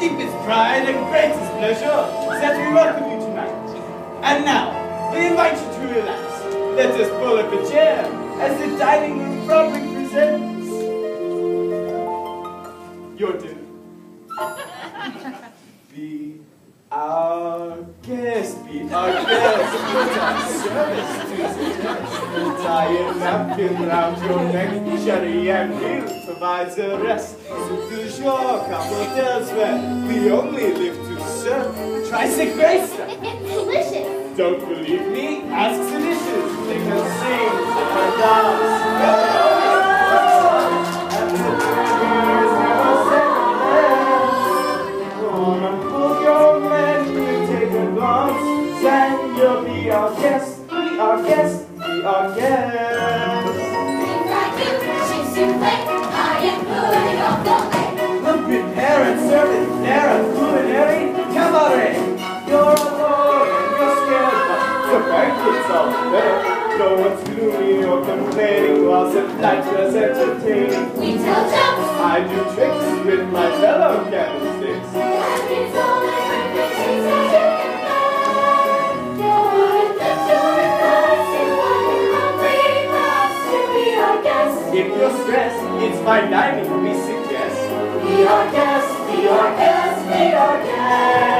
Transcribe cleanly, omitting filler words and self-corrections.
deepest pride and greatest pleasure is that we welcome you tonight. And now, we invite you to relax. Let us pull up a chair as the dining room proudly presents your dinner. Be our guest, be our guest. Put our service to suggest. Tie a napkin round your neck, sherry and meal provides a rest. Soup du jour, couple d'elsewhere, we only live to serve. Try sick grace. Delicious. Don't believe me? Ask Seditious. They can sing, they can dance. And the dinner is never second. Come and pull your men, we take a glance. And you'll be our guest, be our guest, be our guest. Things like you, chips you play, I am putting off the lake. We'll prepare and serve it there, a culinary cabaret. You're alone and you're scared, but the banquet's all better. No one's gloomy or complaining whilst the flatterers entertaining. We tell jokes. I do tricks with my fellow candlesticks. And it's all the perfect things that you can find. You're the joy of us, and one hungry mouse to be our guest. If you're stressed, it's fine dining we suggest. Be our guest, be our guest, be our guest.